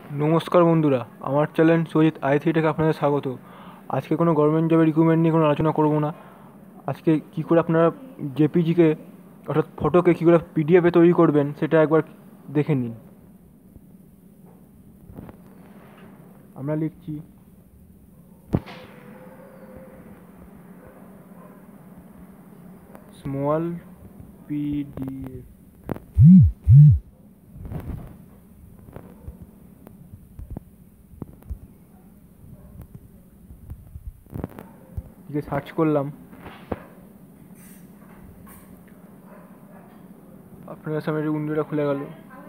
নমস্কার বন্ধুরা, আমার চ্যানেল সজিত আই3 থেকে আপনাদের স্বাগত। আজকে কোনো গভর্নমেন্ট জবের রিক্রুটমেন্ট নিয়ে কোনো আলোচনা করব না। আজকে কী করে আপনারা জেপিজিকে অর্থাৎ ফটোকে কী করে পিডিএফে তৈরি করবেন সেটা একবার দেখে নিন। আমরা লিখছি স্মল পিডিএফ। সার্চ করলাম, আপনাদের সামনে উইন্ডোটা খুলে গেল।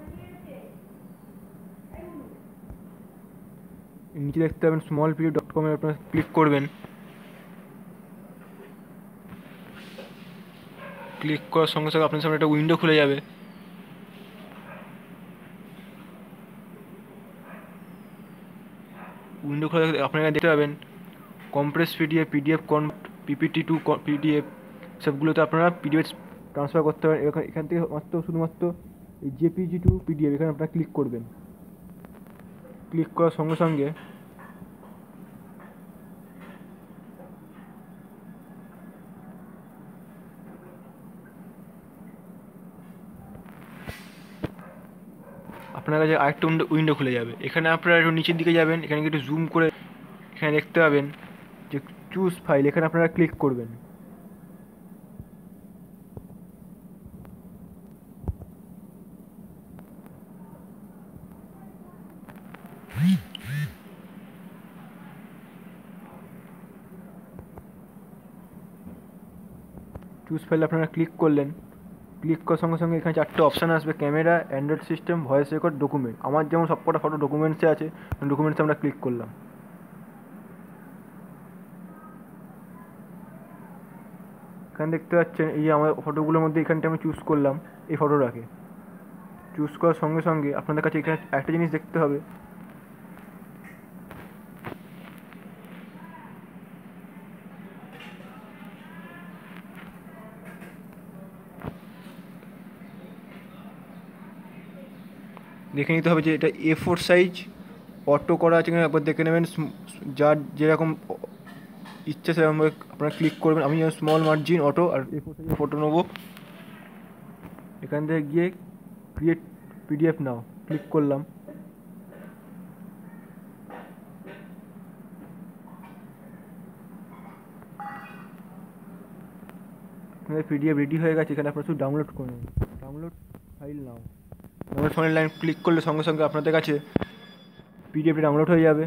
নিচে দেখতে পাবেন smallpdf.com এ আপনারা ক্লিক করবেন। ক্লিক করার সঙ্গে সঙ্গে আপনার সামনে একটা উইন্ডো খুলে যাবে। উইন্ডো খুলে আপনারা দেখতে পাবেন compress PDF, PDF convert, PPT to PDF, সবগুলোতে আপনারা পিডিএফ ট্রান্সফার করতে পারেন। এখান থেকে শুধুমাত্র এই জেপিজি টু পিডিএফ এখানে আপনারা ক্লিক করবেন। ক্লিক করার সঙ্গে সঙ্গে আপনার কাছে আরেকটা উইন্ডো খুলে যাবে। এখানে আপনারা একটু নিচের দিকে যাবেন, এখানে একটু জুম করে এখানে দেখতে পাবেন যে চুজ ফাইল, এখানে আপনারা ক্লিক করবেন। চুজ ফাইল আপনারা ক্লিক করলেন। ক্লিক করার সঙ্গে সঙ্গে এখানে চারটে অপশান আসবে: camera, android system, voice record, document. আমার যেমন সবকটা ফটো ডকুমেন্টসে আছে, ডকুমেন্টসে আমরা ক্লিক করলাম। এখানে দেখতে পাচ্ছেন এই যে আমার ফটোগুলোর মধ্যে এখানটা আমি চুজ করলাম এই ফটোটাকে। চুজ করার সঙ্গে সঙ্গে আপনাদের কাছে এখানে একটা জিনিস দেখতে হবে, দেখে নিতে হবে যে এটা A4 সাইজ অটো করা আছে কিনা একবার দেখে নেবেন। যার যেরকম ইচ্ছা সেরকমভাবে আপনারা ক্লিক করবেন। আমি স্মল মার্জিন অটো আর A4 সাইজের ফটো নেবো। এখান থেকে গিয়ে ক্রিয়েট পিডিএফ নাও ক্লিক করলাম। আপনাদের পিডিএফ রেডি হয়ে গেছে। এখানে আপনারা শুধু ডাউনলোড করে নেবেন। ডাউনলোড ফাইল নাও, ডাউনলোড ফাইল লাইন ক্লিক করলে সঙ্গে সঙ্গে আপনাদের কাছে পিডিএফটা ডাউনলোড হয়ে যাবে।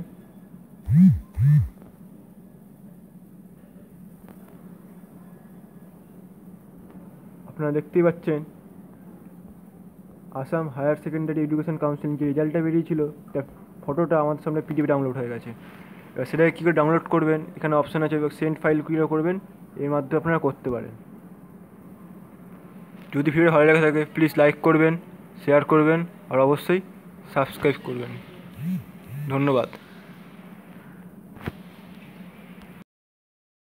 আপনারা দেখতেই পাচ্ছেন Assam higher secondary education council যে রেজাল্টটা বেরিয়েছিল তার ফটোটা আমাদের সামনে পিডিএফ ডাউনলোড হয়ে গেছে। এবার সেটাকে কী করে ডাউনলোড করবেন, এখানে অপশান আছে সেন্ড ফাইল কীভাবে করবেন, এর মাধ্যমে আপনারা করতে পারেন। যদি ভিডিও ভালো লেগে থাকে প্লিজ লাইক করবেন, শেয়ার করবেন আর অবশ্যই সাবস্ক্রাইব করবেন। ধন্যবাদ।